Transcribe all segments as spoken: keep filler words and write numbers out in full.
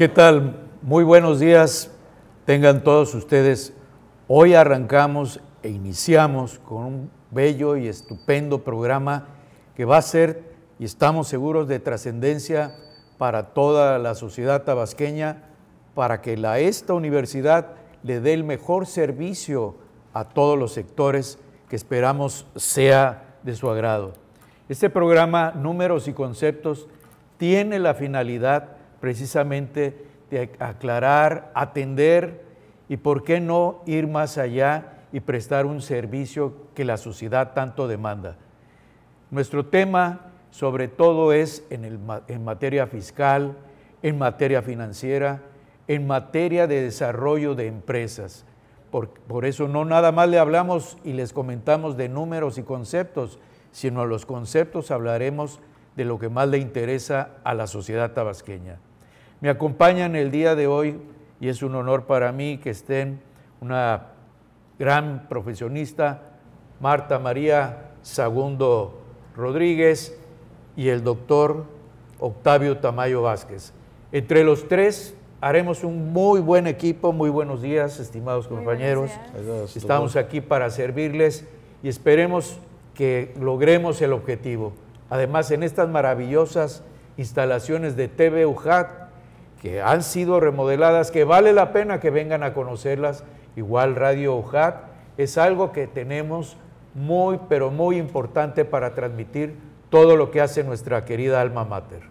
¿Qué tal? Muy buenos días, tengan todos ustedes. Hoy arrancamos e iniciamos con un bello y estupendo programa que va a ser, y estamos seguros, de trascendencia para toda la sociedad tabasqueña, para que la, esta universidad le dé el mejor servicio a todos los sectores que esperamos sea de su agrado. Este programa, Números y Conceptos, tiene la finalidad precisamente de aclarar, atender y, por qué no, ir más allá y prestar un servicio que la sociedad tanto demanda. Nuestro tema, sobre todo, es en, el, en materia fiscal, en materia financiera, en materia de desarrollo de empresas. Por, por eso no nada más le hablamos y les comentamos de números y conceptos, sino a los conceptos hablaremos de lo que más le interesa a la sociedad tabasqueña. Me acompañan el día de hoy, y es un honor para mí que estén, una gran profesionista, Marta María Sagundo Rodríguez, y el doctor Octavio Tamayo Vázquez. Entre los tres haremos un muy buen equipo. Muy buenos días, estimados muy compañeros. Días. Estamos aquí para servirles y esperemos que logremos el objetivo. Además, en estas maravillosas instalaciones de T V U J A T, que han sido remodeladas, que vale la pena que vengan a conocerlas, igual Radio U J A T, es algo que tenemos muy, pero muy importante para transmitir todo lo que hace nuestra querida alma mater.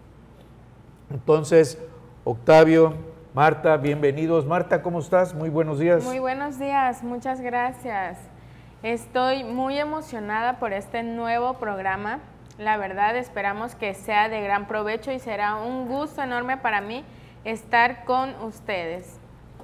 Entonces, Octavio, Marta, bienvenidos. Marta, ¿cómo estás? Muy buenos días. Muy buenos días, muchas gracias. Estoy muy emocionada por este nuevo programa. La verdad, esperamos que sea de gran provecho y será un gusto enorme para mí estar con ustedes.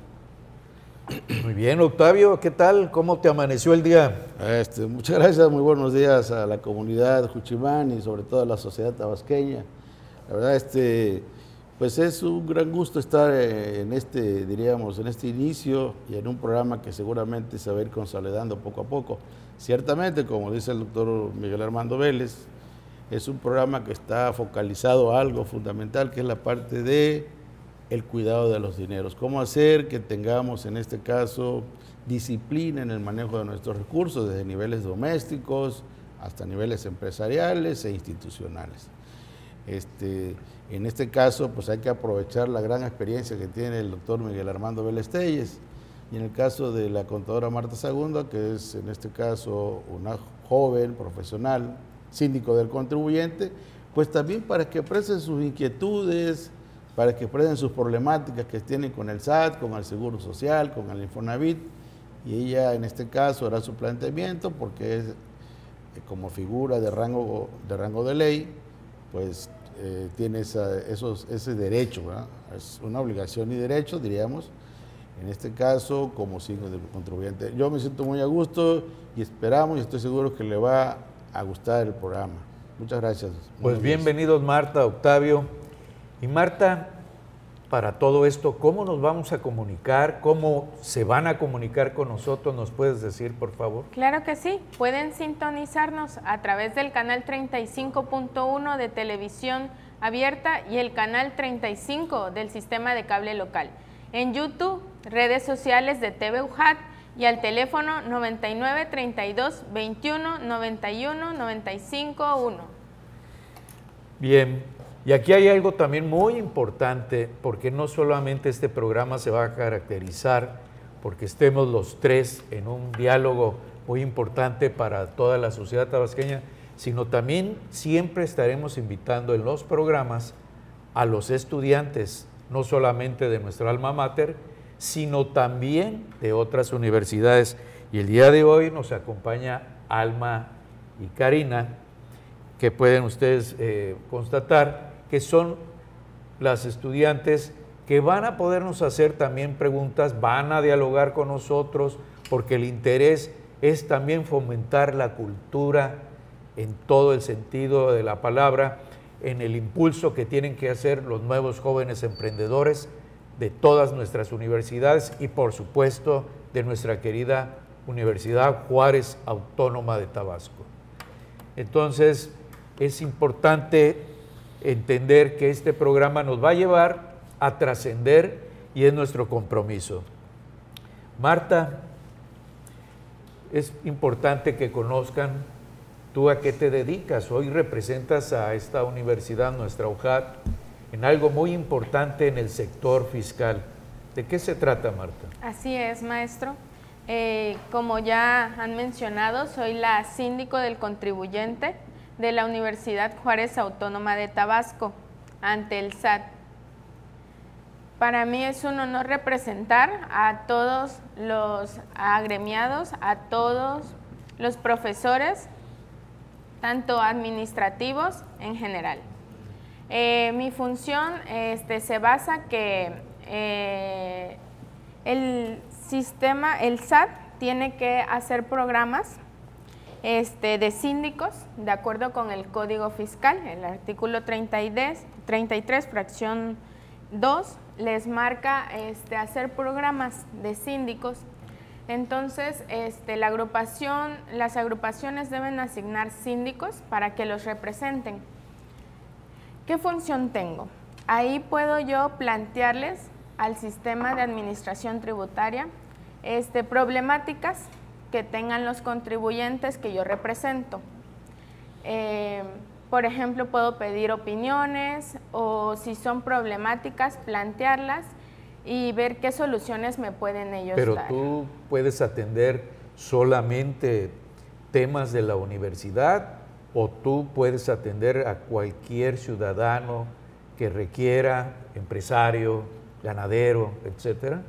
Muy bien, Octavio, ¿qué tal? ¿Cómo te amaneció el día? Este, muchas gracias, muy buenos días a la comunidad Juchimán y sobre todo a la sociedad tabasqueña. La verdad, este, pues es un gran gusto estar en este, diríamos, en este inicio y en un programa que seguramente se va a ir consolidando poco a poco. Ciertamente, como dice el doctor Miguel Armando Vélez, es un programa que está focalizado a algo fundamental, que es la parte de el cuidado de los dineros. Cómo hacer que tengamos, en este caso, disciplina en el manejo de nuestros recursos, desde niveles domésticos hasta niveles empresariales e institucionales. Este, en este caso, pues hay que aprovechar la gran experiencia que tiene el doctor Miguel Armando Vélez Telles, y en el caso de la contadora Marta Sagundo, que es en este caso una joven profesional, síndico del contribuyente, pues también para que expresen sus inquietudes, para que expresen sus problemáticas que tienen con el S A T, con el Seguro Social, con el Infonavit, y ella en este caso hará su planteamiento porque es, como figura de rango de, rango de ley, pues eh, tiene esa, esos, ese derecho, ¿verdad? Es una obligación y derecho, diríamos, en este caso como signo del contribuyente. Yo me siento muy a gusto y esperamos y estoy seguro que le va a gustar el programa. Muchas gracias. Pues bienvenidos, Marta, Octavio. Y Marta, para todo esto, ¿cómo nos vamos a comunicar? ¿Cómo se van a comunicar con nosotros? ¿Nos puedes decir, por favor? Claro que sí. Pueden sintonizarnos a través del canal treinta y cinco punto uno de televisión abierta y el canal treinta y cinco del sistema de cable local. En YouTube, redes sociales de T V U J A T y al teléfono noventa y nueve, treinta y dos, veintiuno, noventa y uno, noventa y cinco, uno. Bien. Y aquí hay algo también muy importante, porque no solamente este programa se va a caracterizar porque estemos los tres en un diálogo muy importante para toda la sociedad tabasqueña, sino también siempre estaremos invitando en los programas a los estudiantes, no solamente de nuestra alma mater, sino también de otras universidades. Y el día de hoy nos acompaña Alma y Karina, que pueden ustedes eh, constatar que son las estudiantes que van a podernos hacer también preguntas, van a dialogar con nosotros, porque el interés es también fomentar la cultura en todo el sentido de la palabra, en el impulso que tienen que hacer los nuevos jóvenes emprendedores de todas nuestras universidades y, por supuesto, de nuestra querida Universidad Juárez Autónoma de Tabasco. Entonces, es importante entender que este programa nos va a llevar a trascender y es nuestro compromiso. Marta, es importante que conozcan tú a qué te dedicas. Hoy representas a esta universidad, nuestra U J A T, en algo muy importante en el sector fiscal. ¿De qué se trata, Marta? Así es, maestro. Eh, como ya han mencionado, soy la síndico del contribuyente de la Universidad Juárez Autónoma de Tabasco ante el S A T. Para mí es un honor representar a todos los agremiados, a todos los profesores, tanto administrativos en general. Eh, mi función este, se basa que eh, el sistema, el S A T tiene que hacer programas este, de síndicos de acuerdo con el Código Fiscal. El artículo treinta y tres, fracción dos, les marca este, hacer programas de síndicos. Entonces, este, la agrupación, las agrupaciones deben asignar síndicos para que los representen. ¿Qué función tengo? Ahí puedo yo plantearles al sistema de administración tributaria este, problemáticas que tengan los contribuyentes que yo represento. Eh, por ejemplo, puedo pedir opiniones o si son problemáticas, plantearlas y ver qué soluciones me pueden ellos Pero dar. Pero tú puedes atender solamente temas de la universidad o tú puedes atender a cualquier ciudadano que requiera, empresario, ganadero, etcétera.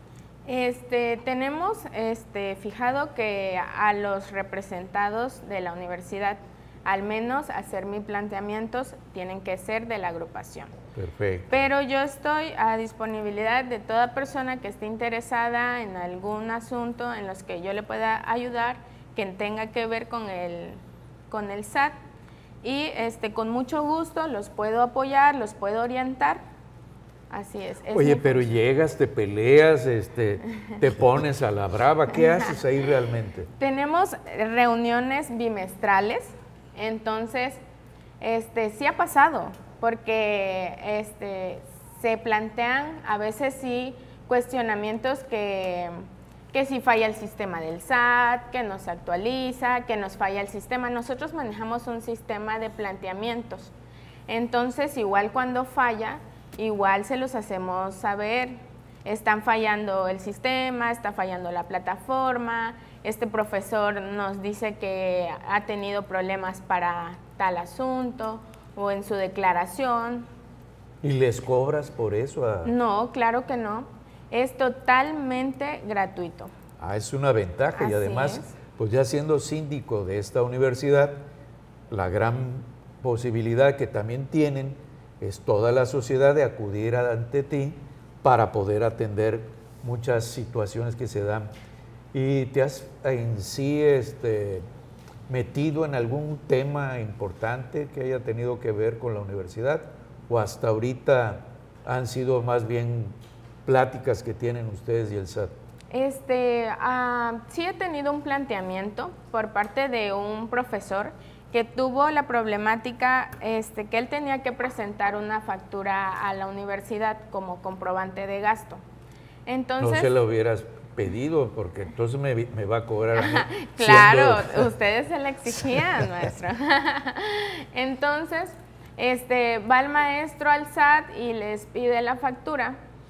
Este, tenemos este, fijado que a los representados de la universidad, al menos hacer mis planteamientos, tienen que ser de la agrupación. Perfecto. Pero yo estoy a disponibilidad de toda persona que esté interesada en algún asunto en los que yo le pueda ayudar, que tenga que ver con el, con el S A T, y este, con mucho gusto los puedo apoyar, los puedo orientar. Así es. es Oye, pero llegas, te peleas, este, te pones a la brava, ¿qué haces ahí realmente? Tenemos reuniones bimestrales, entonces este, sí ha pasado, porque este, se plantean a veces sí cuestionamientos que, que si falla el sistema del S A T, que no se actualiza, que nos falla el sistema. Nosotros manejamos un sistema de planteamientos, entonces igual cuando falla, igual se los hacemos saber, están fallando el sistema, está fallando la plataforma, este profesor nos dice que ha tenido problemas para tal asunto o en su declaración. ¿Y les cobras por eso? A... No, claro que no, es totalmente gratuito. Ah, es una ventaja. Así y además, es. Pues ya siendo síndico de esta universidad, la gran posibilidad que también tienen es toda la sociedad de acudir ante ti para poder atender muchas situaciones que se dan. ¿Y te has en sí este, metido en algún tema importante que haya tenido que ver con la universidad? ¿O hasta ahorita han sido más bien pláticas que tienen ustedes y el S A T? Este, uh, sí he tenido un planteamiento por parte de un profesor que tuvo la problemática este, que él tenía que presentar una factura a la universidad como comprobante de gasto. Entonces, no se lo hubieras pedido, porque entonces me, me va a cobrar a mí. Claro, siendo... ustedes se la exigían, maestro. Entonces, este, va el maestro al S A T y les pide la factura.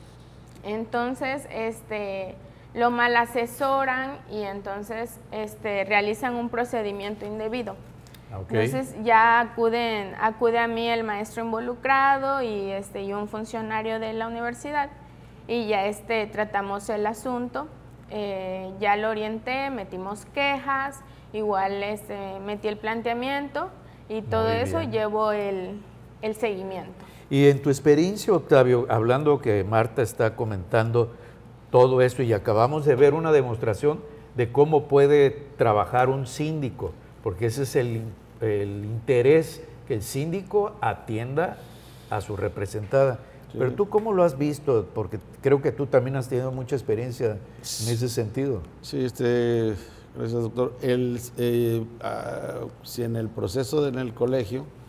Entonces, este, lo mal asesoran y entonces este, realizan un procedimiento indebido. Okay. Entonces ya acuden, acude a mí el maestro involucrado y, este, y un funcionario de la universidad y ya este, tratamos el asunto, eh, ya lo orienté, metimos quejas, igual este, metí el planteamiento y todo Muy eso bien. llevo el, el seguimiento. Y en tu experiencia, Octavio, hablando que Marta está comentando todo esto y acabamos de ver una demostración de cómo puede trabajar un síndico, porque ese es el, el interés, que el síndico atienda a su representada. Sí. Pero tú, ¿cómo lo has visto? Porque creo que tú también has tenido mucha experiencia en ese sentido. Sí, este, gracias, doctor. El, eh, uh, si en el proceso de, en el colegio,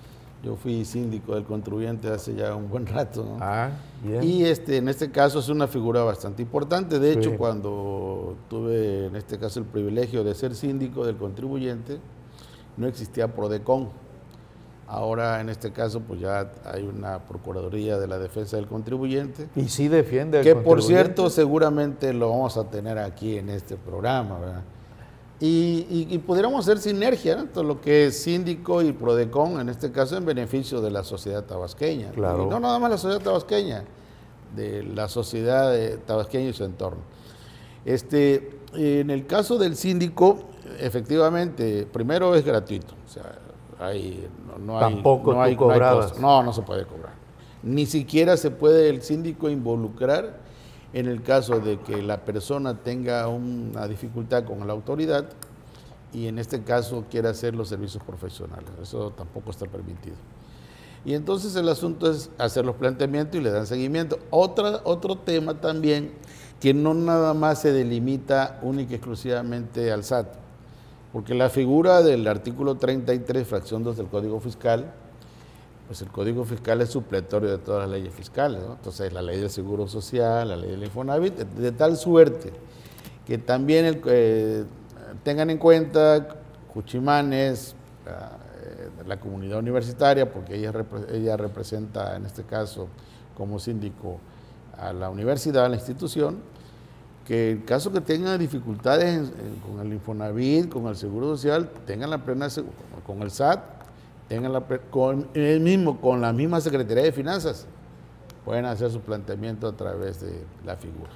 Yo fui síndico del contribuyente hace ya un buen rato, ¿no? Ah, bien. Y este, en este caso es una figura bastante importante. De hecho, Sí. cuando tuve en este caso el privilegio de ser síndico del contribuyente, no existía PRODECON. Ahora, en este caso, pues ya hay una Procuraduría de la Defensa del Contribuyente. Y sí defiende al Que, por contribuyente. cierto, seguramente lo vamos a tener aquí en este programa, ¿verdad? Y, y, y pudiéramos hacer sinergia, ¿no? Todo lo que es síndico y PRODECON, en este caso, en beneficio de la sociedad tabasqueña. Claro. Y no nada más la sociedad tabasqueña, de la sociedad de tabasqueña y su entorno. Este, en el caso del síndico, efectivamente, primero es gratuito. O sea, hay, no, no hay, Tampoco no tú hay, no hay cobrabas. costo. No, no se puede cobrar. Ni siquiera se puede el síndico involucrar en el caso de que la persona tenga una dificultad con la autoridad y en este caso quiera hacer los servicios profesionales. Eso tampoco está permitido. Y entonces el asunto es hacer los planteamientos y le dan seguimiento. Otra, otro tema también que no nada más se delimita única y exclusivamente al S A T, porque la figura del artículo treinta y tres, fracción dos del Código Fiscal, pues el Código Fiscal es supletorio de todas las leyes fiscales, ¿no? Entonces la ley del Seguro Social, la ley del Infonavit, de, de tal suerte que también el, eh, tengan en cuenta Cuchimanes, eh, la comunidad universitaria, porque ella, ella representa en este caso como síndico a la universidad, a la institución, que en caso que tengan dificultades en, en, con el Infonavit, con el Seguro Social, tengan la plena, con el S A T, tengan la, con el mismo, con la misma Secretaría de Finanzas, pueden hacer su planteamiento a través de la figura.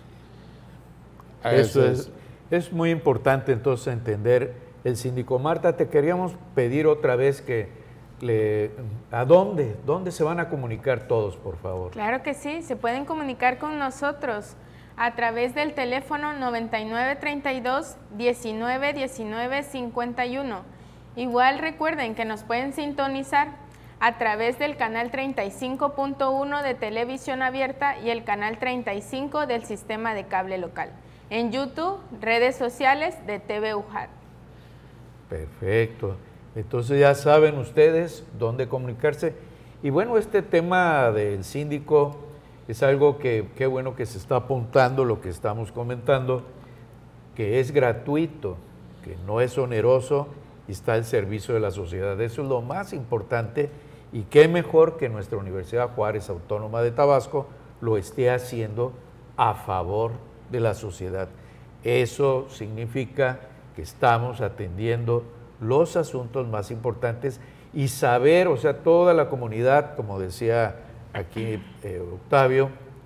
Eso es, es muy importante entonces entender el síndico. Marta, te queríamos pedir otra vez que le, ¿a dónde? ¿Dónde se van a comunicar todos, por favor? Claro que sí, se pueden comunicar con nosotros a través del teléfono noventa y nueve treinta y dos, diecinueve diecinueve cincuenta y uno. Igual recuerden que nos pueden sintonizar a través del canal treinta y cinco punto uno de Televisión Abierta y el canal treinta y cinco del Sistema de Cable Local. En YouTube, redes sociales de T V U J A T. Perfecto. Entonces ya saben ustedes dónde comunicarse. Y bueno, este tema del síndico es algo que qué bueno que se está apuntando, lo que estamos comentando, que es gratuito, que no es oneroso y está al servicio de la sociedad. Eso es lo más importante y qué mejor que nuestra Universidad Juárez Autónoma de Tabasco lo esté haciendo a favor de la sociedad. Eso significa que estamos atendiendo los asuntos más importantes y saber, o sea, toda la comunidad, como decía aquí eh, Octavio,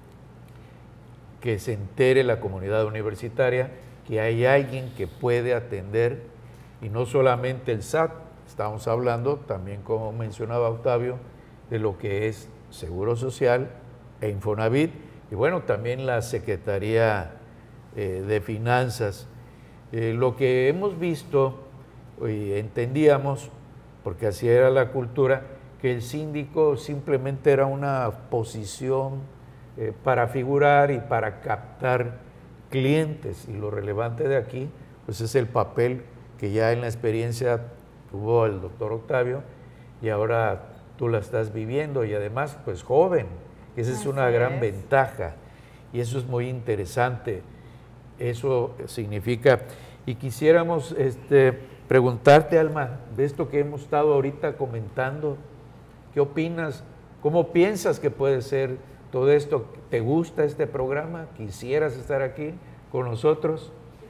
que se entere la comunidad universitaria que hay alguien que puede atender, y no solamente el S A T, estamos hablando también, como mencionaba Octavio, de lo que es Seguro Social e Infonavit, y bueno, también la Secretaría eh, de Finanzas. Eh, lo que hemos visto y entendíamos, porque así era la cultura, que el síndico simplemente era una posición eh, para figurar y para captar clientes, y lo relevante de aquí pues es el papel que ya en la experiencia tuvo el doctor Octavio y ahora tú la estás viviendo y además pues joven, esa es una gran ventaja y eso es muy interesante. Eso significa, y quisiéramos este, preguntarte, Alma, de esto que hemos estado ahorita comentando, ¿qué opinas? ¿Cómo piensas que puede ser todo esto? ¿Te gusta este programa? ¿Quisieras estar aquí con nosotros?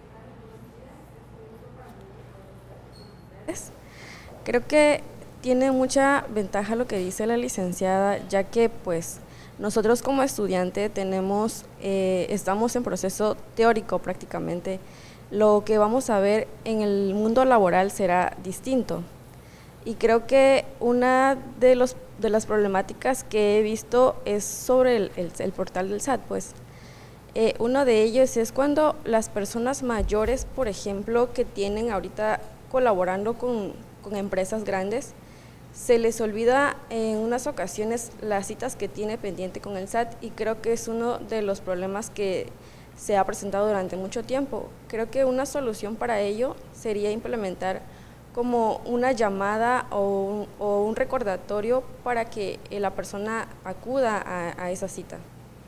Creo que tiene mucha ventaja lo que dice la licenciada, ya que pues nosotros como estudiante tenemos, eh, estamos en proceso teórico prácticamente. Lo que vamos a ver en el mundo laboral será distinto. Y creo que una de, los, de las problemáticas que he visto es sobre el, el, el portal del S A T. Pues. Eh, uno de ellos es cuando las personas mayores, por ejemplo, que tienen ahorita colaborando con, con empresas grandes, se les olvida en unas ocasiones las citas que tiene pendiente con el S A T y creo que es uno de los problemas que se ha presentado durante mucho tiempo. Creo que una solución para ello sería implementar como una llamada o un, o un recordatorio para que eh, la persona acuda a, a esa cita.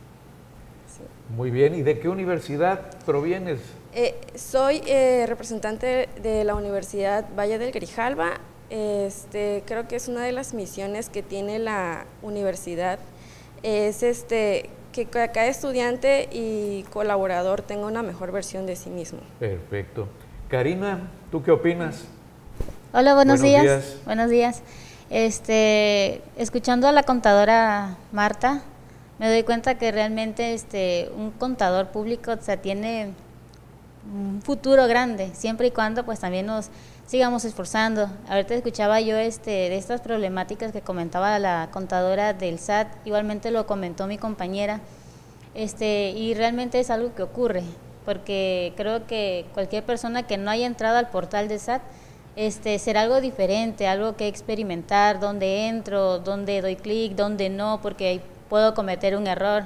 Sí. Muy bien, ¿y de qué universidad provienes? Eh, soy eh, representante de la Universidad Valle del Grijalva. Este, creo que es una de las misiones que tiene la universidad, es este, que cada estudiante y colaborador tenga una mejor versión de sí mismo. Perfecto. Karina, ¿tú qué opinas? Hola, buenos, buenos días. días. Buenos días. Este, escuchando a la contadora Marta, me doy cuenta que realmente este, un contador público, o sea, tiene un futuro grande, siempre y cuando pues también nos sigamos esforzando. Ahorita escuchaba yo este, de estas problemáticas que comentaba la contadora del S A T, igualmente lo comentó mi compañera, este, y realmente es algo que ocurre, porque creo que cualquier persona que no haya entrado al portal de S A T, este, será algo diferente, algo que experimentar, dónde entro, dónde doy clic, dónde no, porque ahí puedo cometer un error.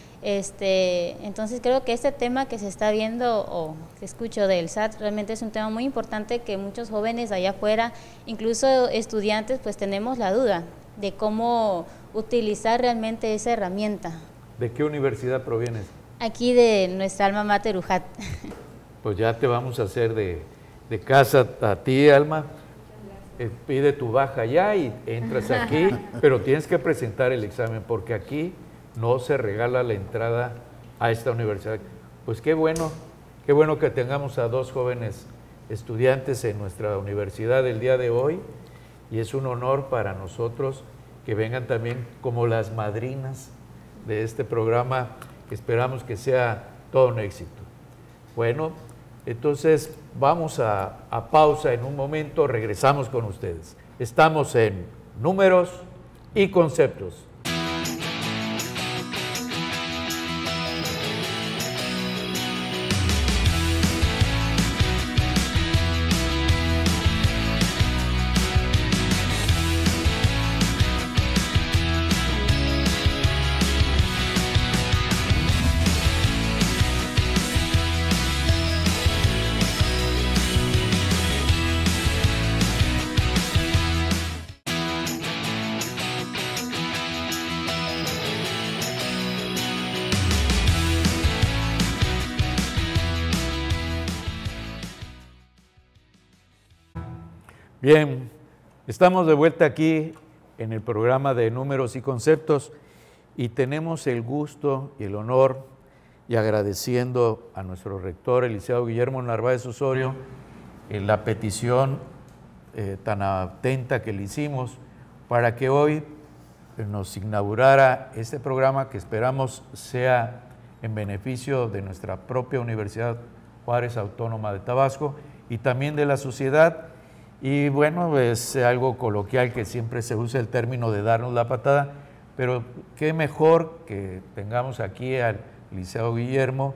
Este, entonces creo que este tema que se está viendo o que escucho del S A T realmente es un tema muy importante que muchos jóvenes allá afuera, incluso estudiantes, pues tenemos la duda de cómo utilizar realmente esa herramienta. ¿De qué universidad provienes? Aquí de nuestra alma mater U J A T. Pues ya te vamos a hacer de, de casa a ti, Alma. Eh, pide tu baja ya y entras aquí, pero tienes que presentar el examen porque aquí no se regala la entrada a esta universidad. Pues qué bueno, qué bueno que tengamos a dos jóvenes estudiantes en nuestra universidad el día de hoy y es un honor para nosotros que vengan también como las madrinas de este programa que esperamos que sea todo un éxito. Bueno, entonces vamos a, a pausa en un momento, regresamos con ustedes. Estamos en Números y Conceptos. Bien, estamos de vuelta aquí en el programa de Números y Conceptos y tenemos el gusto y el honor y agradeciendo a nuestro rector, el licenciado Guillermo Narváez Osorio, en la petición eh, tan atenta que le hicimos para que hoy nos inaugurara este programa que esperamos sea en beneficio de nuestra propia Universidad Juárez Autónoma de Tabasco y también de la sociedad. Y bueno, es algo coloquial que siempre se usa el término de darnos la patada, pero qué mejor que tengamos aquí al licenciado Guillermo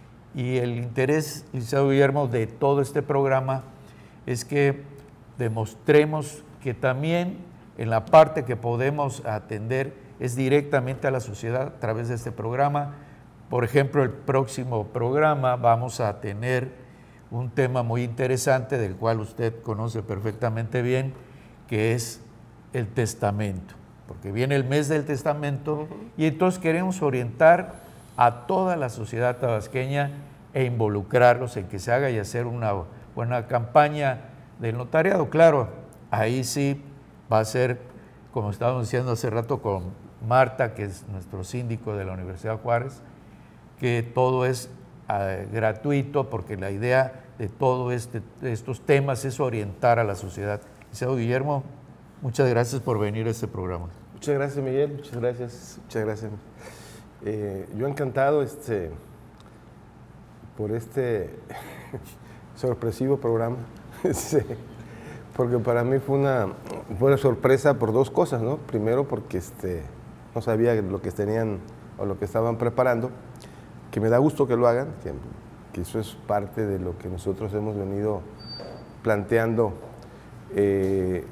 y el interés, licenciado Guillermo, de todo este programa es que demostremos que también en la parte que podemos atender es directamente a la sociedad a través de este programa. Por ejemplo, el próximo programa vamos a tener un tema muy interesante del cual usted conoce perfectamente bien, que es el testamento, porque viene el mes del testamento y entonces queremos orientar a toda la sociedad tabasqueña e involucrarlos en que se haga y hacer una buena campaña del notariado. Claro, ahí sí va a ser, como estábamos diciendo hace rato con Marta, que es nuestro síndico de la Universidad Juárez, que todo es uh, gratuito, porque la idea de todos este, estos temas es orientar a la sociedad. Licenciado Guillermo, muchas gracias por venir a este programa. Muchas gracias, Miguel, muchas gracias, muchas gracias. Eh, yo encantado este, por este sorpresivo programa, sí, porque para mí fue una, fue una sorpresa por dos cosas, ¿no? Primero porque este, no sabía lo que tenían o lo que estaban preparando, que me da gusto que lo hagan, que, que eso es parte de lo que nosotros hemos venido planteando eh,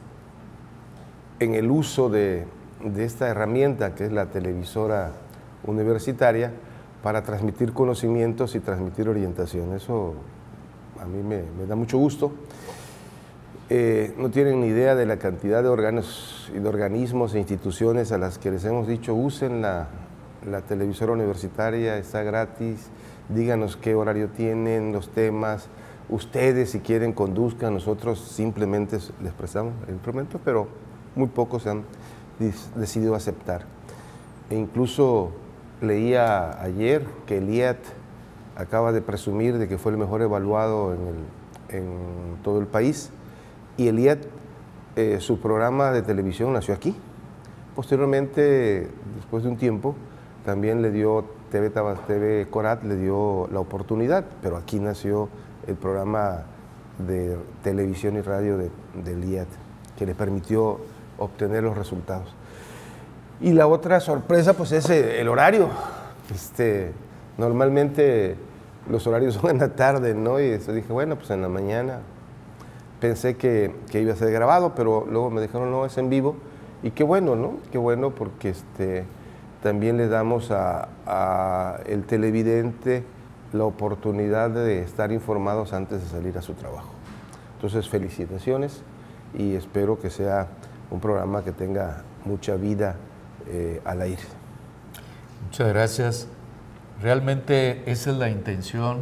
en el uso de, de esta herramienta que es la televisora universitaria para transmitir conocimientos y transmitir orientación. Eso a mí me, me da mucho gusto. eh, no tienen ni idea de la cantidad de órganos y de organismos e instituciones a las que les hemos dicho usen la, la televisora universitaria, está gratis, díganos qué horario tienen, los temas, ustedes si quieren conduzcan, nosotros simplemente les prestamos el instrumento, pero muy pocos se han decidido aceptar. E incluso leía ayer que el I A T acaba de presumir de que fue el mejor evaluado en, el, en todo el país, y el I A T, eh, su programa de televisión nació aquí. Posteriormente, después de un tiempo, también le dio T V, T V Corat, le dio la oportunidad, pero aquí nació el programa de televisión y radio de, del I A T, que le permitió obtener los resultados. Y la otra sorpresa, pues, es el horario. Este, normalmente los horarios son en la tarde, ¿no? Y eso dije, bueno, pues en la mañana. Pensé que, que iba a ser grabado, pero luego me dijeron, no, es en vivo. Y qué bueno, ¿no? Qué bueno, porque este, también le damos a, a el televidente la oportunidad de estar informados antes de salir a su trabajo. Entonces, felicitaciones y espero que sea un programa que tenga mucha vida eh, al aire. Muchas gracias. Realmente esa es la intención.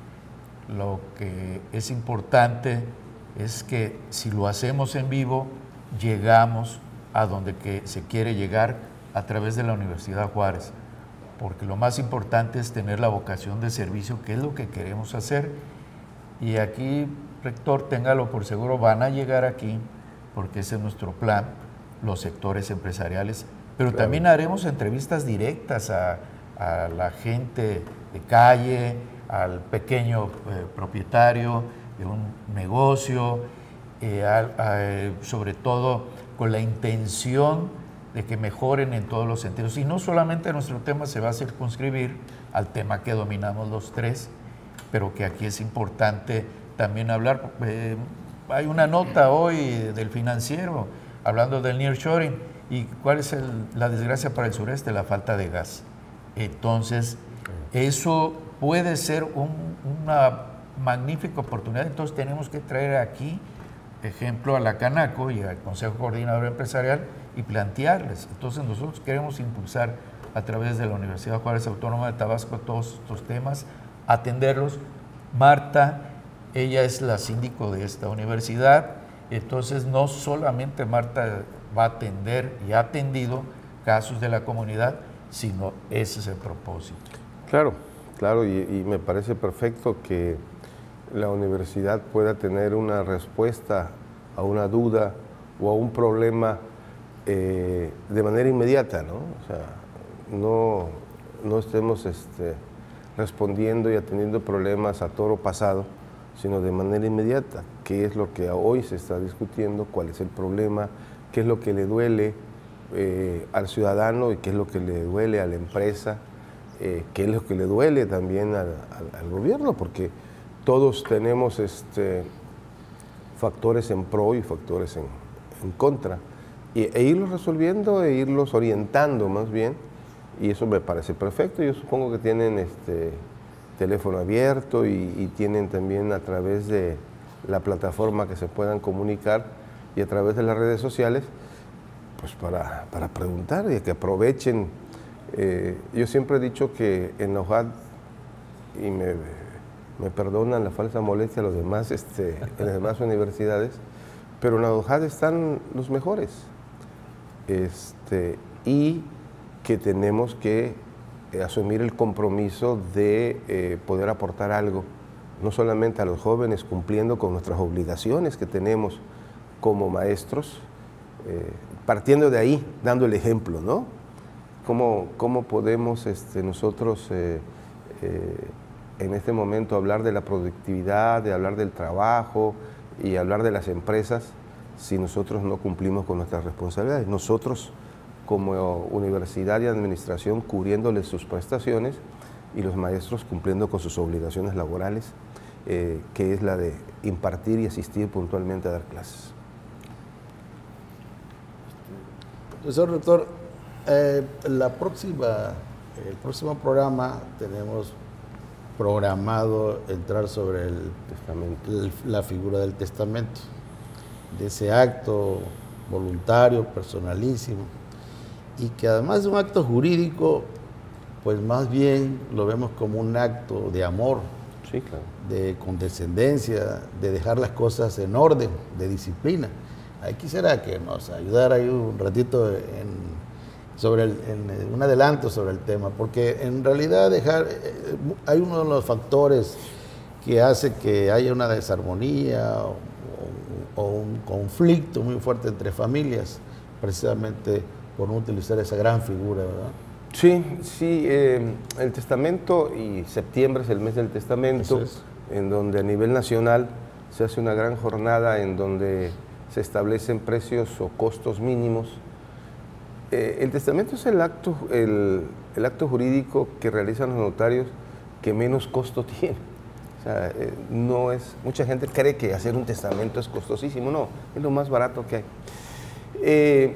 Lo que es importante es que si lo hacemos en vivo, llegamos a donde que se quiere llegar a través de la Universidad Juárez, porque lo más importante es tener la vocación de servicio, que es lo que queremos hacer. Y aquí, rector, téngalo por seguro, van a llegar aquí, porque ese es nuestro plan, los sectores empresariales, pero claro, también haremos entrevistas directas a, a la gente de calle, al pequeño eh, propietario de un negocio, eh, a, a, sobre todo con la intención de que mejoren en todos los sentidos. Y no solamente nuestro tema se va a circunscribir al tema que dominamos los tres, pero que aquí es importante también hablar. Eh, hay una nota hoy del Financiero hablando del nearshoring y cuál es el, la desgracia para el sureste, la falta de gas. Entonces, eso puede ser un, una magnífica oportunidad. Entonces, tenemos que traer aquí, ejemplo, a la Canaco y al Consejo Coordinador Empresarial y plantearles. Entonces, nosotros queremos impulsar a través de la Universidad Juárez Autónoma de Tabasco todos estos temas, atenderlos. Marta, ella es la síndico de esta universidad, entonces no solamente Marta va a atender y ha atendido casos de la comunidad, sino ese es el propósito. Claro, claro, y, y me parece perfecto que la universidad pueda tener una respuesta a una duda o a un problema eh, de manera inmediata, ¿no? O sea, no, no estemos este, respondiendo y atendiendo problemas a toro pasado, sino de manera inmediata. ¿Qué es lo que hoy se está discutiendo? ¿Cuál es el problema? ¿Qué es lo que le duele eh, al ciudadano y qué es lo que le duele a la empresa? Eh, ¿Qué es lo que le duele también al, al, al gobierno? Porque todos tenemos este, factores en pro y factores en, en contra. Y, e irlos resolviendo e irlos orientando más bien. Y eso me parece perfecto. Yo supongo que tienen este teléfono abierto y, y tienen también a través de la plataforma que se puedan comunicar y a través de las redes sociales, pues para, para preguntar y que aprovechen. Eh, yo siempre he dicho que en la U J A D, y me, me perdonan la falsa molestia a los demás, este, en las demás universidades, pero en la U J A D están los mejores. Este, y que tenemos que eh, asumir el compromiso de eh, poder aportar algo, no solamente a los jóvenes, cumpliendo con nuestras obligaciones que tenemos como maestros, eh, partiendo de ahí, dando el ejemplo, ¿no? ¿Cómo, cómo podemos este, nosotros eh, eh, en este momento hablar de la productividad, de hablar del trabajo y hablar de las empresas si nosotros no cumplimos con nuestras responsabilidades? Nosotros como universidad y administración cubriéndoles sus prestaciones y los maestros cumpliendo con sus obligaciones laborales, eh, que es la de impartir y asistir puntualmente a dar clases. Señor rector, eh, la próxima, el próximo programa tenemos programado entrar sobre el, testamento. el, la figura del testamento. de ese acto voluntario, personalísimo, y que además de un acto jurídico, pues más bien lo vemos como un acto de amor, sí, claro, de condescendencia, de dejar las cosas en orden, de disciplina. Ahí quisiera que nos ayudara ahí un ratito en, sobre el, en un adelanto sobre el tema, porque en realidad dejar, eh, hay uno de los factores que hace que haya una desarmonía o, o, o un conflicto muy fuerte entre familias, precisamente por no utilizar esa gran figura, ¿verdad? Sí, sí, eh, el testamento, y septiembre es el mes del testamento, es. en donde a nivel nacional se hace una gran jornada en donde se establecen precios o costos mínimos. Eh, el testamento es el acto, el, el acto jurídico que realizan los notarios que menos costo tiene. O sea, eh, no es, mucha gente cree que hacer un testamento es costosísimo, no, es lo más barato que hay. Eh,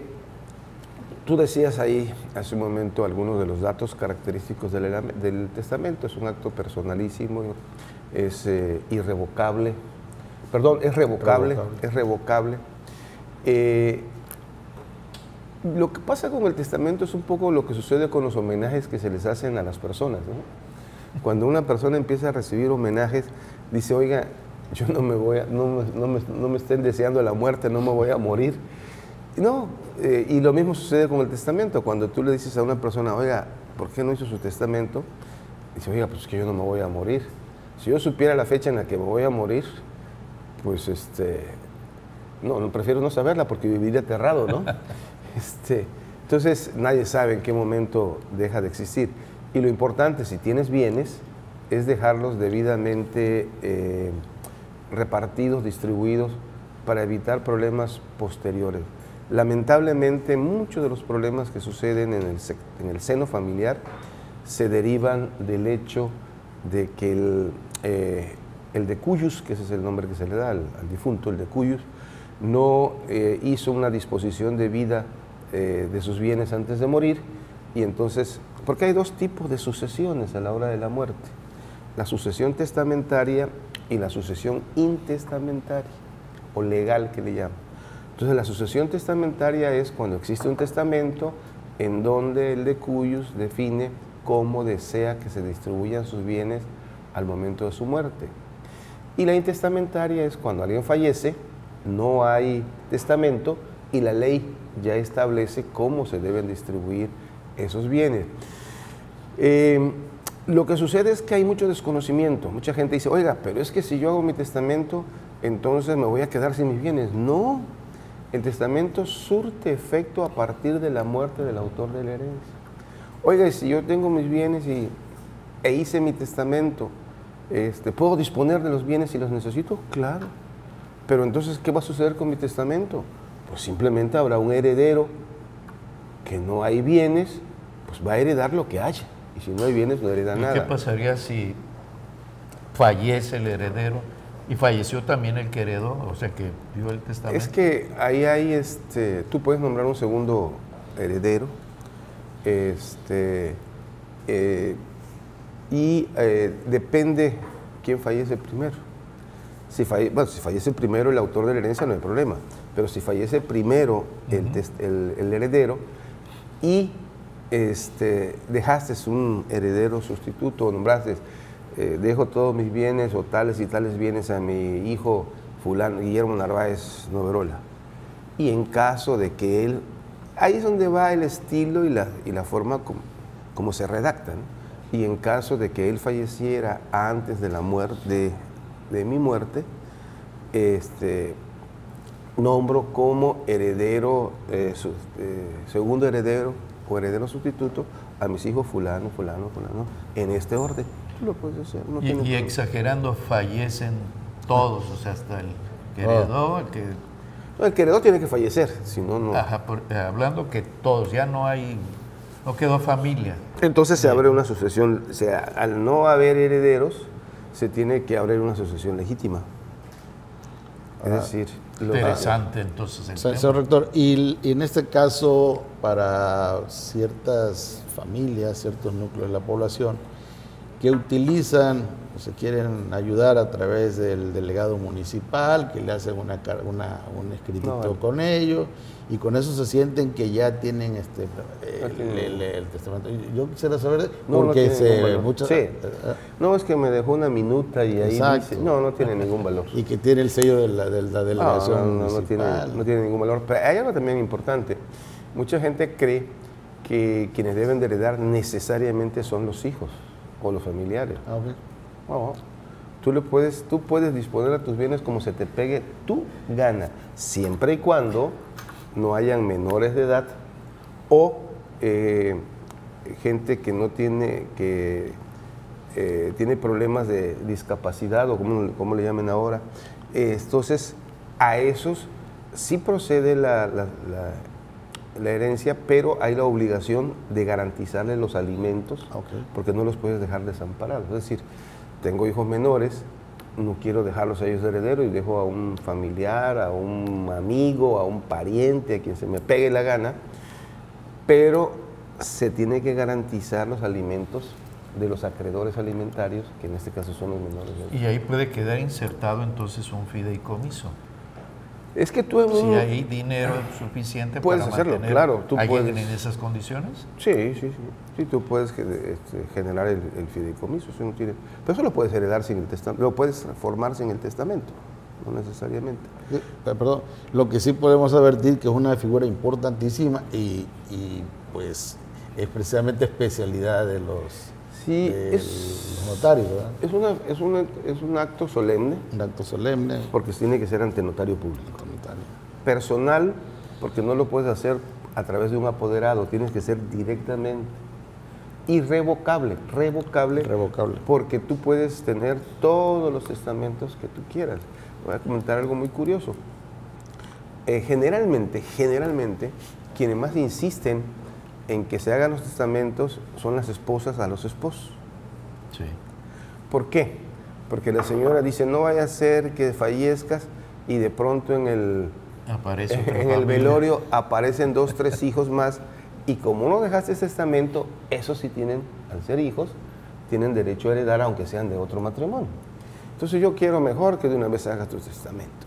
Tú decías ahí hace un momento algunos de los datos característicos del, del testamento. Es un acto personalísimo, es eh, irrevocable, perdón, es revocable, revocable. es revocable. Eh, lo que pasa con el testamento es un poco lo que sucede con los homenajes que se les hacen a las personas, ¿no? Cuando una persona empieza a recibir homenajes, dice, oiga, yo no me voy a, no me, no me, no me estén deseando la muerte, no me voy a morir. No, eh, y lo mismo sucede con el testamento. Cuando tú le dices a una persona, oiga, ¿por qué no hizo su testamento? Dice, oiga, pues es que yo no me voy a morir. Si yo supiera la fecha en la que me voy a morir, pues este, no, no prefiero no saberla porque viviría aterrado, ¿no? este, entonces nadie sabe en qué momento deja de existir. Y lo importante, si tienes bienes, es dejarlos debidamente eh, repartidos, distribuidos, para evitar problemas posteriores. Lamentablemente, muchos de los problemas que suceden en el, en el seno familiar se derivan del hecho de que el, eh, el decuyus, que ese es el nombre que se le da al, al difunto, el decuyus, no eh, hizo una disposición de vida eh, de sus bienes antes de morir, y entonces, porque hay dos tipos de sucesiones a la hora de la muerte, la sucesión testamentaria y la sucesión intestamentaria, o legal que le llaman. Entonces la sucesión testamentaria es cuando existe un testamento en donde el decuyus define cómo desea que se distribuyan sus bienes al momento de su muerte. Y la intestamentaria es cuando alguien fallece, no hay testamento y la ley ya establece cómo se deben distribuir esos bienes. Eh, lo que sucede es que hay mucho desconocimiento. Mucha gente dice, oiga, pero es que si yo hago mi testamento, entonces me voy a quedar sin mis bienes. No, el testamento surte efecto a partir de la muerte del autor de la herencia. Oiga, y si yo tengo mis bienes y, e hice mi testamento, este, ¿puedo disponer de los bienes si los necesito? Claro. Pero entonces, ¿qué va a suceder con mi testamento? Pues simplemente habrá un heredero que no hay bienes, pues va a heredar lo que haya. Y si no hay bienes, no hereda nada. ¿Y qué pasaría si fallece el heredero? Y falleció también el que heredó, o sea, que dio el testamento. Es que ahí hay, este, tú puedes nombrar un segundo heredero, este, eh, y eh, depende quién fallece primero. Si, falle, bueno, si fallece primero el autor de la herencia no hay problema, pero si fallece primero el, uh-huh. test, el, el heredero y este, dejaste un heredero sustituto, o nombraste, Eh, dejo todos mis bienes o tales y tales bienes a mi hijo fulano, Guillermo Narváez Noverola. Y en caso de que él, ahí es donde va el estilo y la, y la forma como, como se redactan. Y en caso de que él falleciera antes de la muerte, de, de mi muerte, este, nombro como heredero, eh, su, eh, segundo heredero o heredero sustituto a mis hijos fulano, fulano, fulano, en este orden. Lo puedes hacer, no y, y problema. Exagerando, fallecen todos, o sea, hasta el que heredó, el que... No, el que heredó tiene que fallecer, si no, no... Ajá, por, eh, hablando que todos, ya no hay, no quedó familia. Entonces se abre una sucesión, o sea, al no haber herederos, se tiene que abrir una sucesión legítima. Es Ah, decir... Lo, interesante, ah, entonces, el señor tema. rector, y, y en este caso, para ciertas familias, ciertos núcleos de la población, que utilizan, se quieren ayudar a través del delegado municipal, que le hacen una, una, un escritito No, con ellos, y con eso se sienten que ya tienen este No el, tiene- el- el testamento. Yo quisiera saber, No, no porque tiene se, ningún valor. muchas- Sí. eh, No, es que me dejó una minuta y ahí Exacto. dice, no, no tiene ningún valor. y que tiene el sello de la, de la No, delegación no, no, no tiene, municipal. no tiene ningún valor. Pero hay algo también importante. Mucha gente cree que quienes deben de heredar necesariamente son los hijos o los familiares. Ah, ok. No, tú, le puedes, tú puedes disponer a tus bienes como se te pegue tu gana, siempre y cuando no hayan menores de edad o eh, gente que no tiene, que eh, tiene problemas de discapacidad o como, como le llamen ahora. Eh, entonces, a esos sí procede la, la, la, la herencia, pero hay la obligación de garantizarles los alimentos, Ok. porque no los puedes dejar desamparados. Es decir, tengo hijos menores, no quiero dejarlos a ellos de heredero y dejo a un familiar, a un amigo, a un pariente, a quien se me pegue la gana, pero se tiene que garantizar los alimentos de los acreedores alimentarios, que en este caso son los menores de edad. Y ahí puede quedar insertado entonces un fideicomiso. Es que tú... Si hay dinero suficiente Puedes para hacerlo, mantener claro, tú a alguien puedes. en esas condiciones. Sí, sí, sí. Sí, tú puedes ge- este, generar el, el fideicomiso, eso no tiene... Pero eso lo puedes heredar sin el testamento, lo puedes formar sin el testamento, no necesariamente. Sí, pe- Perdón, lo que sí podemos advertir que es una figura importantísima y, y, pues es precisamente especialidad de los, Sí, de es- los notarios, ¿verdad? Es, una, es, una, es un acto solemne, Un acto solemne. porque tiene que ser ante notario público. Notario. Personal, porque no lo puedes hacer a través de un apoderado, tienes que ser directamente. Irrevocable, revocable, Revocable. porque tú puedes tener todos los testamentos que tú quieras. Voy a comentar algo muy curioso. Eh, generalmente, generalmente, quienes más insisten en que se hagan los testamentos son las esposas a los esposos. Sí. ¿Por qué? Porque la señora dice, no vaya a ser que fallezcas y de pronto en el, Aparece otra en el familia. velorio aparecen dos, tres hijos más y como no dejaste testamento, esos sí tienen, al ser hijos, tienen derecho a heredar aunque sean de otro matrimonio. Entonces yo quiero mejor que de una vez hagas tu testamento.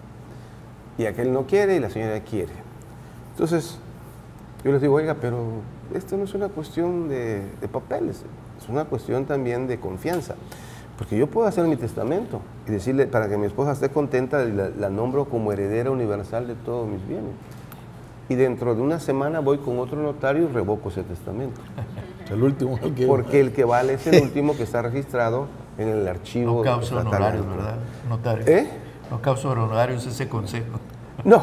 Y aquel no quiere y la señora quiere. Entonces yo les digo, oiga, pero esto no es una cuestión de, de papeles, es una cuestión también de confianza. Porque yo puedo hacer mi testamento y decirle, para que mi esposa esté contenta, la, la nombro como heredera universal de todos mis bienes. Y dentro de una semana voy con otro notario y revoco ese testamento. El último. el que- Porque el que vale es el último que está registrado en el archivo. No causa estatal. honorarios, ¿verdad, notario? ¿Eh? No causa honorarios ese consejo. No.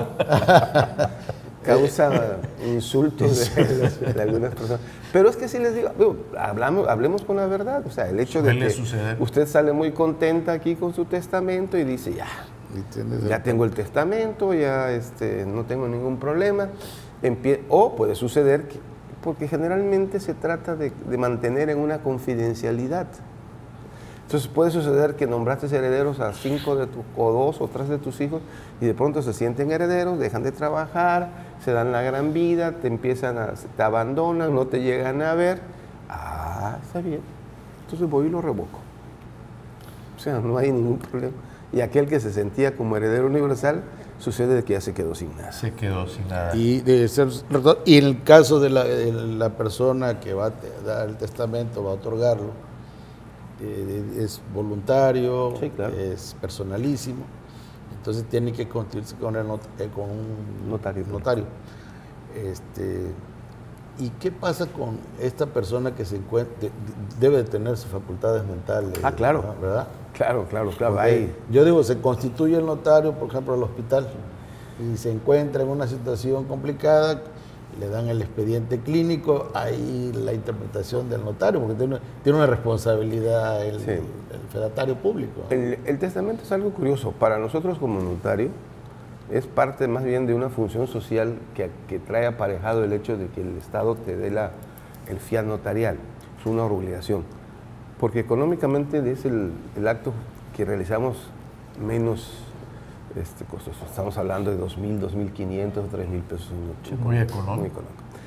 Causa insultos de, de algunas personas. Pero es que si les digo, digo, hablamos, hablemos con la verdad. O sea, el hecho de Suele que suceder. usted sale muy contenta aquí con su testamento y dice, ya, Y tienes ya el- tengo el testamento, ya este, no tengo ningún problema. Empie- o puede suceder, que, porque generalmente se trata de, de mantener en una confidencialidad. Entonces puede suceder que nombraste herederos a cinco de tus, o dos o tres de tus hijos y de pronto se sienten herederos, dejan de trabajar, se dan la gran vida, te empiezan a, te abandonan, no te llegan a ver. Ah, está bien. Entonces voy y lo revoco. O sea, no hay ningún problema. Y aquel que se sentía como heredero universal, sucede de que ya se quedó sin nada. Se quedó sin nada. Y, de ser, y en el caso de la, de la persona que va a te- dar el testamento, va a otorgarlo, eh, es voluntario, Sí, claro. es personalísimo, entonces tiene que constituirse con, el not- eh, con un Notario. notario. Este, ¿Y qué pasa con esta persona que se encuentra, debe de tener sus facultades mentales? Ah, claro. ¿no? ¿Verdad? Claro, claro, claro. Porque Ahí. yo digo, se constituye el notario, por ejemplo, al hospital, y se encuentra en una situación complicada, le dan el expediente clínico, ahí la interpretación del notario, porque tiene, tiene una responsabilidad el, Sí. el fedatario público. El, el testamento es algo curioso. Para nosotros como notario, es parte más bien de una función social que, que trae aparejado el hecho de que el Estado te dé la, el fiat notarial. Es una obligación. Porque económicamente es el, el acto que realizamos menos este, costoso. Estamos hablando de dos mil, dos mil quinientos, tres mil pesos en noche. Muy económico. Muy económico.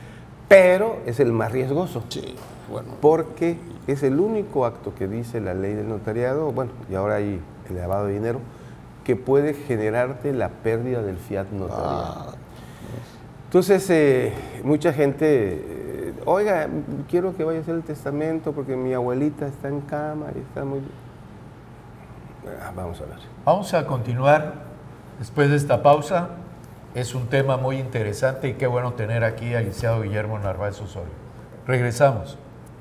pero es el más riesgoso. Sí, bueno. Porque es el único acto que dice la ley del notariado, bueno, y ahora hay el lavado de dinero, que puede generarte la pérdida del fiat notarial. Ah. Entonces, eh, mucha gente, eh, oiga, quiero que vaya a hacer el testamento porque mi abuelita está en cama y está muy... Ah, vamos a ver. Vamos a continuar después de esta pausa. Es un tema muy interesante y qué bueno tener aquí al licenciado Guillermo Narváez Osorio. Regresamos.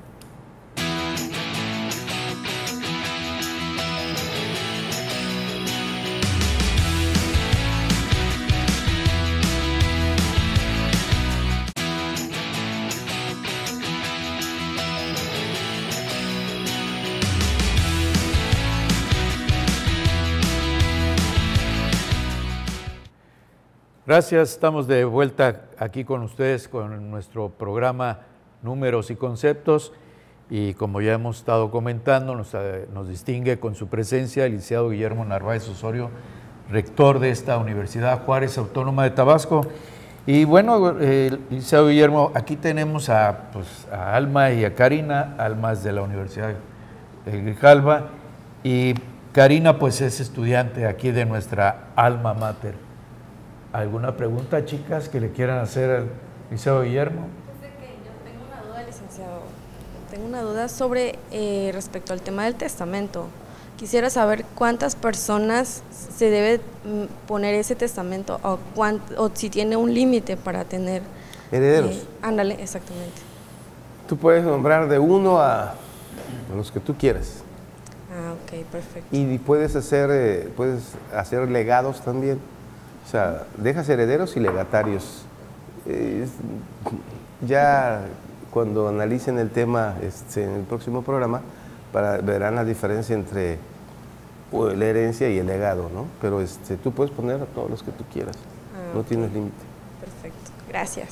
Gracias, estamos de vuelta aquí con ustedes con nuestro programa Números y Conceptos y como ya hemos estado comentando, nos, nos distingue con su presencia el licenciado Guillermo Narváez Osorio, rector de esta Universidad Juárez Autónoma de Tabasco. Y bueno, eh, licenciado Guillermo, aquí tenemos a, pues, a Alma y a Karina, Alma es de la Universidad de Grijalva y Karina pues es estudiante aquí de nuestra alma mater. ¿Alguna pregunta, chicas, que le quieran hacer al licenciado Guillermo? Yo tengo una duda, licenciado. Tengo una duda sobre eh, respecto al tema del testamento. Quisiera saber cuántas personas se debe poner ese testamento o, cuánt, o si tiene un límite para tener... Herederos. Eh, ándale, exactamente. Tú puedes nombrar de uno a, a los que tú quieras. Ah, ok, perfecto. Y puedes hacer, eh, puedes hacer legados también. O sea, dejas herederos y legatarios. Eh, ya cuando analicen el tema este, en el próximo programa, para, verán la diferencia entre pues, la herencia y el legado, ¿no? Pero este, tú puedes poner a todos los que tú quieras, ah, no okay. tienes límite. Perfecto, gracias.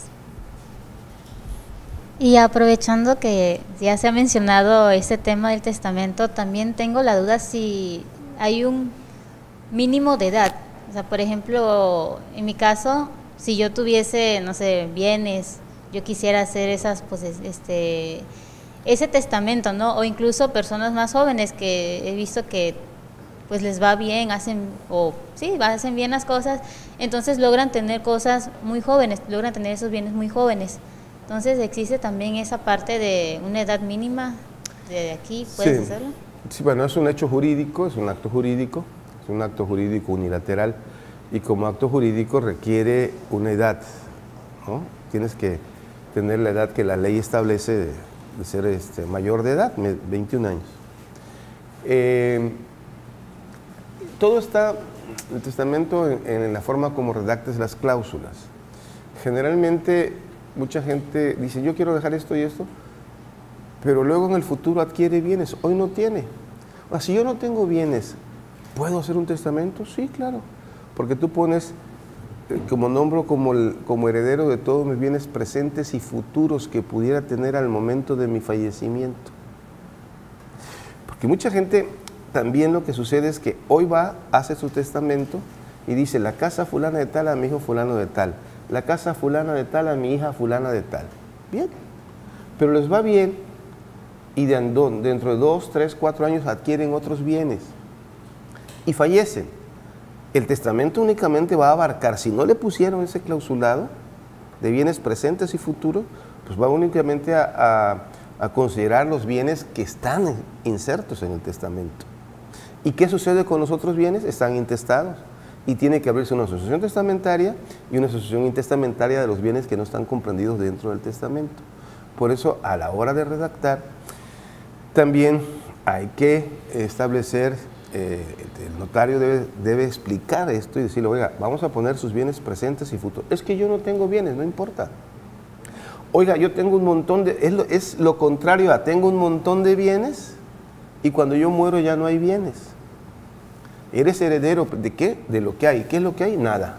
Y aprovechando que ya se ha mencionado este tema del testamento, también tengo la duda si hay un mínimo de edad. O sea, por ejemplo, en mi caso, si yo tuviese, no sé, bienes, yo quisiera hacer esas, pues, este, ese testamento, ¿no? O incluso personas más jóvenes que he visto que, pues, les va bien, hacen, o sí, hacen bien las cosas, entonces logran tener cosas muy jóvenes, logran tener esos bienes muy jóvenes. Entonces, ¿existe también esa parte de una edad mínima de aquí? ¿Puedes sí. hacerlo? Sí, bueno, es un hecho jurídico, es un acto jurídico. Es un acto jurídico unilateral y como acto jurídico requiere una edad, ¿no? Tienes que tener la edad que la ley establece de, de ser este, mayor de edad, veintiún años. Eh, todo está, el testamento, en, en la forma como redactes las cláusulas. Generalmente mucha gente dice, yo quiero dejar esto y esto, pero luego en el futuro adquiere bienes, hoy no tiene. O sea, si yo no tengo bienes, ¿puedo hacer un testamento? Sí, claro, porque tú pones eh, como nombro como, el, como heredero de todos mis bienes presentes y futuros que pudiera tener al momento de mi fallecimiento. Porque mucha gente, también lo que sucede es que hoy va, hace su testamento y dice, la casa fulana de tal a mi hijo fulano de tal, la casa fulana de tal a mi hija fulana de tal. Bien, pero les va bien y de, dentro de dos, tres, cuatro años adquieren otros bienes y fallecen. El testamento únicamente va a abarcar, si no le pusieron ese clausulado de bienes presentes y futuros, pues va únicamente a, a, a considerar los bienes que están insertos en el testamento. ¿Y qué sucede con los otros bienes? Están intestados y tiene que abrirse una asociación testamentaria y una asociación intestamentaria de los bienes que no están comprendidos dentro del testamento. Por eso, a la hora de redactar, también hay que establecer, eh, el notario debe, debe explicar esto y decirle, oiga, vamos a poner sus bienes presentes y futuros. Es que yo no tengo bienes, no importa. Oiga, yo tengo un montón de, es lo, es lo contrario a tengo un montón de bienes y cuando yo muero ya no hay bienes. ¿Eres heredero de qué? De lo que hay. ¿Qué es lo que hay? Nada.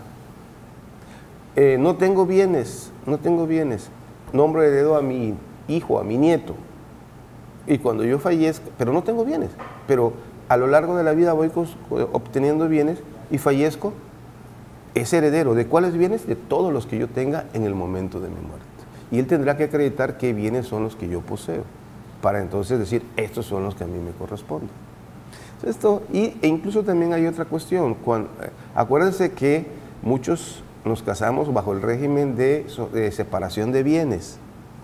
Eh, no tengo bienes, no tengo bienes. Nombro heredero a mi hijo, a mi nieto. Y cuando yo fallezco, pero no tengo bienes, pero a lo largo de la vida voy obteniendo bienes y fallezco, es heredero. ¿De cuáles bienes? De todos los que yo tenga en el momento de mi muerte. y él tendrá que acreditar qué bienes son los que yo poseo, para entonces decir, estos son los que a mí me corresponden. Esto, y, e incluso también hay otra cuestión. Cuando, acuérdense que muchos nos casamos bajo el régimen de, de separación de bienes,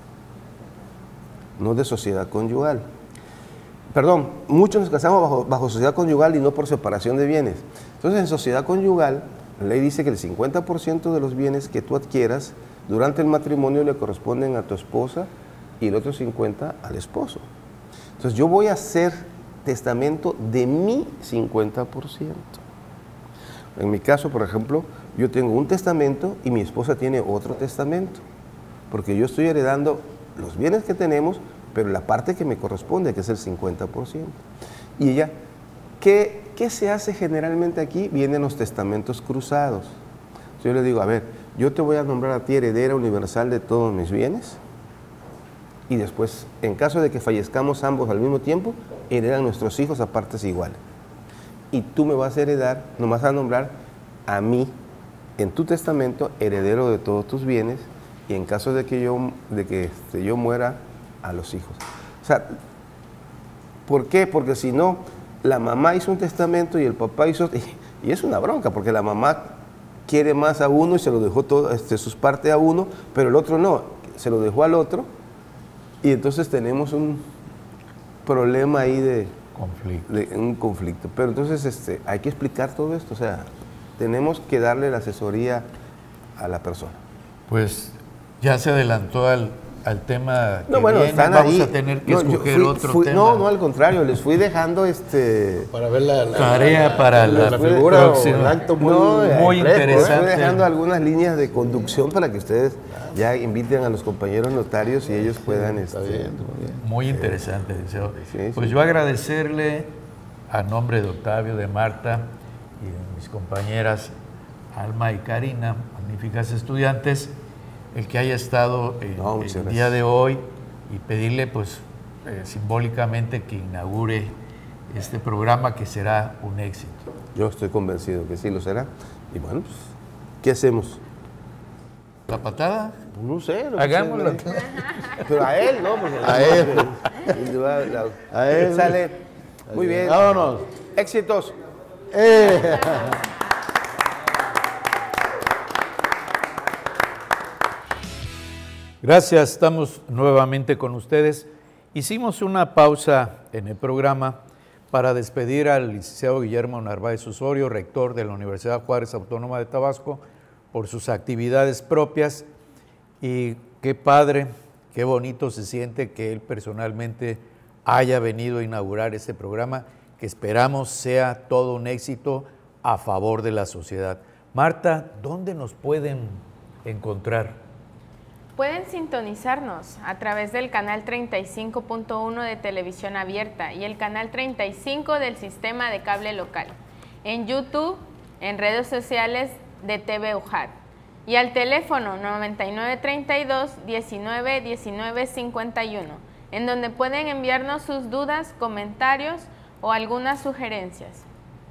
no de sociedad conyugal. Perdón, muchos nos casamos bajo, bajo sociedad conyugal y no por separación de bienes. Entonces, en sociedad conyugal, la ley dice que el cincuenta por ciento de los bienes que tú adquieras durante el matrimonio le corresponden a tu esposa y el otro cincuenta por ciento al esposo. Entonces, yo voy a hacer testamento de mi cincuenta por ciento. En mi caso, por ejemplo, yo tengo un testamento y mi esposa tiene otro testamento, porque yo estoy heredando los bienes que tenemos, pero la parte que me corresponde, que es el cincuenta por ciento. Y ella, ¿qué, qué se hace generalmente aquí? Vienen los testamentos cruzados. Entonces yo le digo, a ver, yo te voy a nombrar a ti heredera universal de todos mis bienes, y después, en caso de que fallezcamos ambos al mismo tiempo, heredan nuestros hijos a partes iguales. Y tú me vas a heredar, no vas a nombrar a mí, en tu testamento, heredero de todos tus bienes, y en caso de que yo, de que este, yo muera, a los hijos. O sea, ¿por qué? Porque si no, la mamá hizo un testamento y el papá hizo... Y, y es una bronca, porque la mamá quiere más a uno y se lo dejó todo, este, sus partes a uno, pero el otro no, se lo dejó al otro, y entonces tenemos un problema ahí de conflicto. De, un conflicto. Pero entonces este, hay que explicar todo esto, o sea, tenemos que darle la asesoría a la persona. Pues ya se adelantó al, al tema que no, bueno, viene. están Vamos ahí. a tener que no, escoger fui, otro fui, tema. No, no, al contrario, les fui dejando este... Para ver la, la tarea la, para la, la, la figura o próxima. el acto muy, no, muy complejo, interesante. Estoy dejando algunas líneas de conducción para que ustedes ya inviten a los compañeros notarios y ellos puedan... Está este, bien, muy bien. Muy interesante, Liceo. Sí, Pues sí. yo agradecerle a nombre de Octavio, de Marta y de mis compañeras Alma y Karina, magníficas estudiantes, el que haya estado en, No, muchas el gracias. día de hoy, y pedirle pues eh, simbólicamente que inaugure este programa, que será un éxito. Yo estoy convencido que sí lo será. Y bueno, pues, ¿qué hacemos? ¿La patada? No sé. No Hagámoslo. sé, pero a él, ¿no? Porque A él. A él. Sale. Muy bien. Vámonos. Éxitos. Eh. Gracias, estamos nuevamente con ustedes. Hicimos una pausa en el programa para despedir al licenciado Guillermo Narváez Osorio, rector de la Universidad Juárez Autónoma de Tabasco, por sus actividades propias, y qué padre, qué bonito se siente que él personalmente haya venido a inaugurar este programa, que esperamos sea todo un éxito a favor de la sociedad. Marta, ¿dónde nos pueden encontrar? Pueden sintonizarnos a través del canal treinta y cinco punto uno de Televisión Abierta y el canal treinta y cinco del Sistema de Cable Local, en YouTube, en redes sociales de T V U J A D, y al teléfono noventa y nueve treinta y dos diecinueve diecinueve cincuenta y uno, en donde pueden enviarnos sus dudas, comentarios o algunas sugerencias.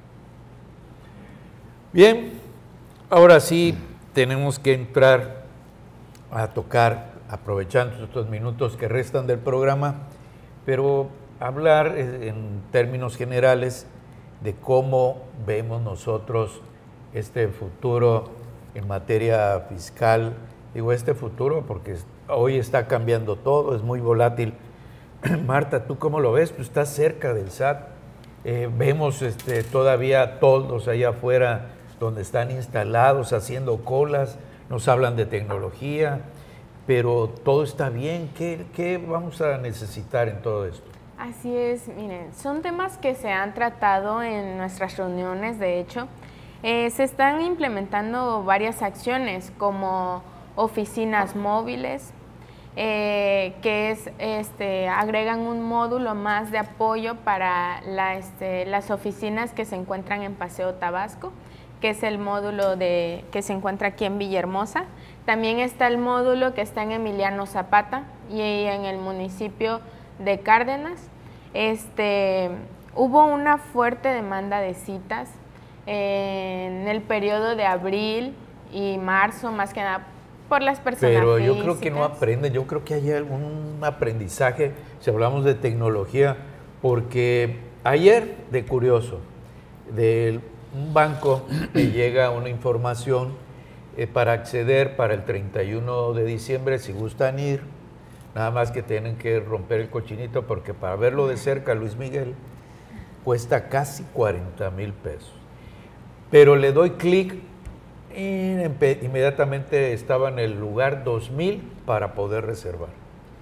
Bien, ahora sí tenemos que entrar a tocar, aprovechando estos minutos que restan del programa, pero hablar en términos generales de cómo vemos nosotros este futuro en materia fiscal. Digo este futuro porque hoy está cambiando todo, es muy volátil. Marta, ¿tú cómo lo ves? Tú estás cerca del S A T. Eh, vemos este, todavía toldos allá afuera donde están instalados haciendo colas. Nos hablan de tecnología, pero todo está bien. ¿Qué, qué vamos a necesitar en todo esto? Así es, miren, son temas que se han tratado en nuestras reuniones, de hecho. Eh, se están implementando varias acciones como oficinas móviles, eh, que es, este, agregan un módulo más de apoyo para la, este, las oficinas que se encuentran en Paseo Tabasco, que es el módulo de, que se encuentra aquí en Villahermosa. También está el módulo que está en Emiliano Zapata y en el municipio de Cárdenas. Este, hubo una fuerte demanda de citas en el periodo de abril y marzo, más que nada por las personas Pero físicas. yo creo que no aprenden, yo creo que hay algún aprendizaje, si hablamos de tecnología, porque ayer, de curioso, de un banco me llega una información eh, para acceder para el treinta y uno de diciembre, si gustan ir, nada más que tienen que romper el cochinito, porque para verlo de cerca, Luis Miguel, cuesta casi cuarenta mil pesos. Pero le doy clic y inmediatamente estaba en el lugar dos mil para poder reservar.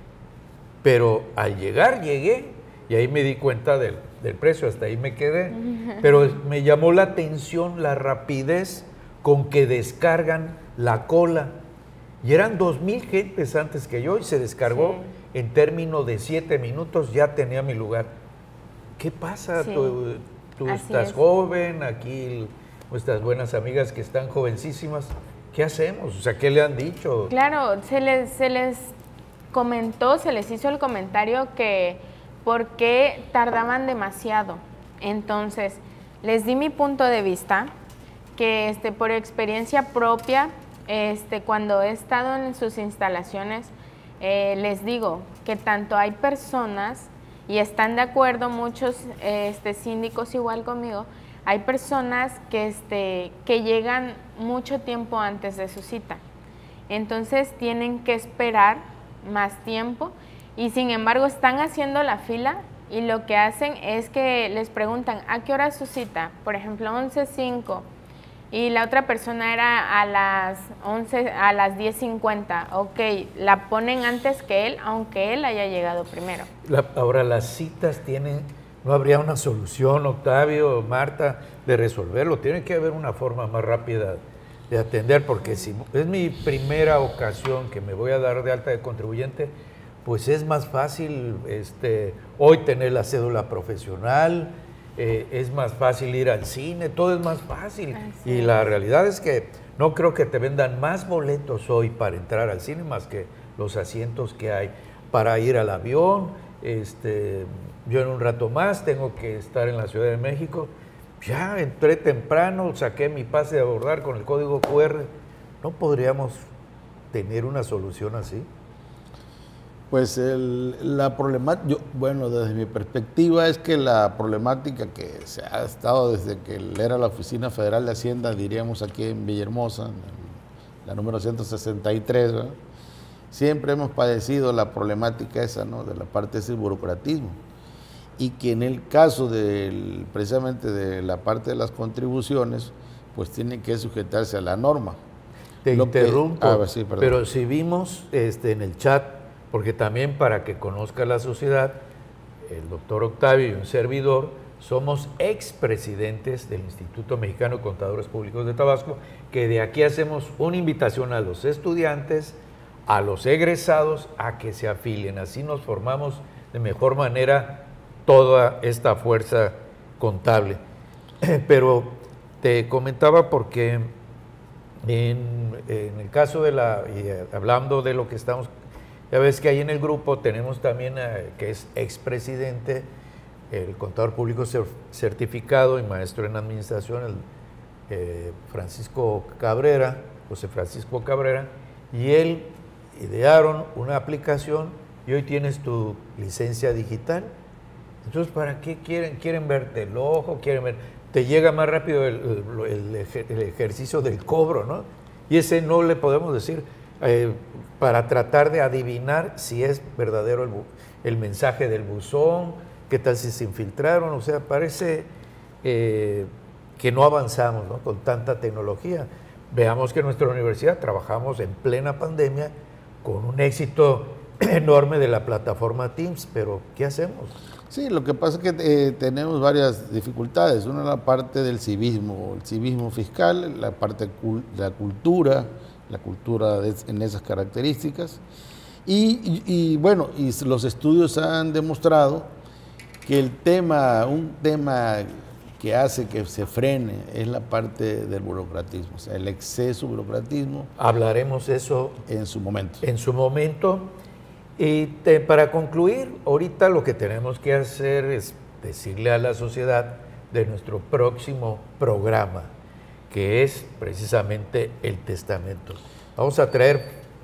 Pero al llegar, llegué y ahí me di cuenta del, del precio, hasta ahí me quedé. Pero me llamó la atención la rapidez con que descargan la cola. Y eran dos mil gentes antes que yo y se descargó sí. en términos de siete minutos, ya tenía mi lugar. ¿Qué pasa? Sí. Tú, tú estás es. joven, aquí nuestras buenas amigas que están jovencísimas, ¿qué hacemos? O sea, ¿qué le han dicho? Claro, se les, se les comentó, se les hizo el comentario que por qué tardaban demasiado. Entonces, les di mi punto de vista, que este, por experiencia propia, este, cuando he estado en sus instalaciones, eh, les digo que tanto hay personas, y están de acuerdo muchos este, síndicos igual conmigo, hay personas que, este, que llegan mucho tiempo antes de su cita. Entonces tienen que esperar más tiempo y sin embargo están haciendo la fila y lo que hacen es que les preguntan ¿a qué hora es su cita? Por ejemplo, once cinco y la otra persona era a las once, a las diez cincuenta. Ok, la ponen antes que él, aunque él haya llegado primero. La, ahora, las citas tienen, no habría una solución, Octavio, Marta, de resolverlo. Tiene que haber una forma más rápida de atender, porque si es mi primera ocasión que me voy a dar de alta de contribuyente, pues es más fácil este, hoy tener la cédula profesional, eh, es más fácil ir al cine, todo es más fácil. Así y es. La realidad es que no creo que te vendan más boletos hoy para entrar al cine más que los asientos que hay para ir al avión. Este, yo en un rato más tengo que estar en la Ciudad de México. Ya entré temprano, saqué mi pase de abordar con el código cu erre. ¿No podríamos tener una solución así? Pues el, la problemática, bueno, desde mi perspectiva es que la problemática que se ha estado desde que era la Oficina Federal de Hacienda, diríamos aquí en Villahermosa, en la número ciento sesenta y tres, ¿verdad? Siempre hemos padecido la problemática esa, ¿no? De la parte de ese burocratismo. Y que en el caso del, precisamente de la parte de las contribuciones, pues tiene que sujetarse a la norma. Te Lo interrumpo, que, ah, sí, pero si vimos este, en el chat, porque también para que conozca la sociedad, el doctor Octavio y un servidor somos expresidentes del Instituto Mexicano de Contadores Públicos de Tabasco, que de aquí hacemos una invitación a los estudiantes, a los egresados, a que se afilien. Así nos formamos de mejor manera toda esta fuerza contable. Pero te comentaba porque en, en el caso de la, y hablando de lo que estamos, ya ves que ahí en el grupo tenemos también a, que es expresidente, el contador público certificado y maestro en administración, el eh, Francisco Cabrera, José Francisco Cabrera, y él idearon una aplicación y hoy tienes tu licencia digital. Entonces, ¿para qué quieren? ¿Quieren verte el ojo? ¿Quieren ver? Te llega más rápido el, el, el, el ejercicio del cobro, ¿no? Y ese no le podemos decir, eh, para tratar de adivinar si es verdadero el, el mensaje del buzón, qué tal si se infiltraron. O sea, parece eh, que no avanzamos, ¿no? Con tanta tecnología. Veamos que en nuestra universidad trabajamos en plena pandemia con un éxito enorme de la plataforma Teams, pero ¿qué hacemos? Sí, lo que pasa es que eh, tenemos varias dificultades. Una es la parte del civismo, el civismo fiscal, la parte de la cultura, la cultura de, en esas características. Y, y, y bueno, y los estudios han demostrado que el tema, un tema que hace que se frene es la parte del burocratismo, o sea, el exceso de burocratismo. Hablaremos eso en su momento. En su momento. Y te, para concluir, ahorita lo que tenemos que hacer es decirle a la sociedad de nuestro próximo programa, que es precisamente el testamento. Vamos a traer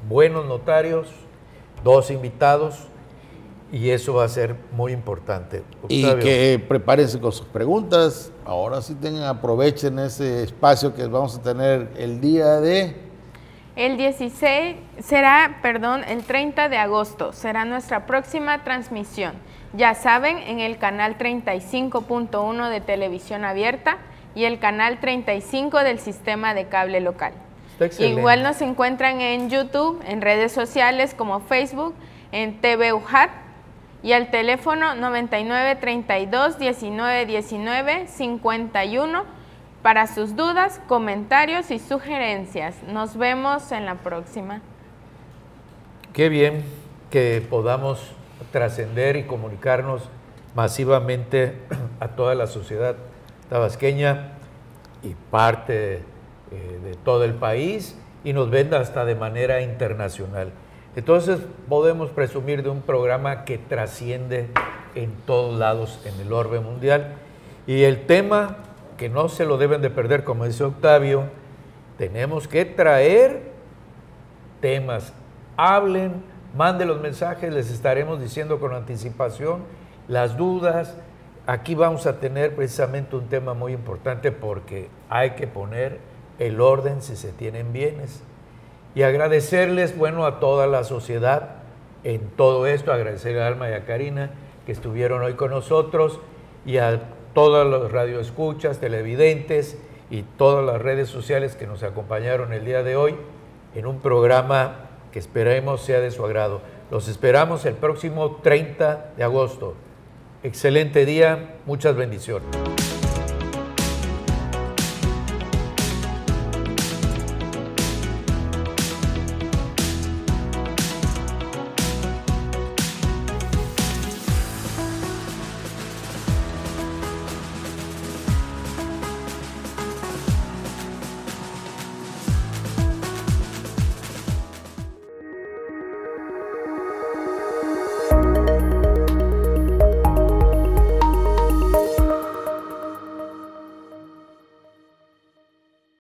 buenos notarios, dos invitados, y eso va a ser muy importante. Y Octavio. que prepárense con sus preguntas. Ahora sí tengan, aprovechen ese espacio que vamos a tener el día de... El dieciséis será, perdón, el treinta de agosto, será nuestra próxima transmisión. Ya saben, en el canal treinta y cinco punto uno de Televisión Abierta y el canal treinta y cinco del Sistema de Cable Local. Está excelente. Igual nos encuentran en YouTube, en redes sociales como Facebook, en T V U J A T y al teléfono noventa y nueve, treinta y dos, diecinueve, diecinueve, cincuenta y uno para sus dudas, comentarios y sugerencias. Nos vemos en la próxima. Qué bien que podamos trascender y comunicarnos masivamente a toda la sociedad tabasqueña y parte eh, de todo el país, y nos ven hasta de manera internacional. Entonces podemos presumir de un programa que trasciende en todos lados en el orbe mundial. Y el tema que no se lo deben de perder, como dice Octavio, tenemos que traer temas. Hablen, manden los mensajes, les estaremos diciendo con anticipación las dudas. Aquí vamos a tener precisamente un tema muy importante porque hay que poner el orden si se tienen bienes. Y agradecerles, bueno, a toda la sociedad en todo esto, agradecer a Alma y a Karina que estuvieron hoy con nosotros, y a todos los radioescuchas, televidentes y todas las redes sociales que nos acompañaron el día de hoy en un programa que esperemos sea de su agrado. Los esperamos el próximo treinta de agosto. Excelente día, muchas bendiciones.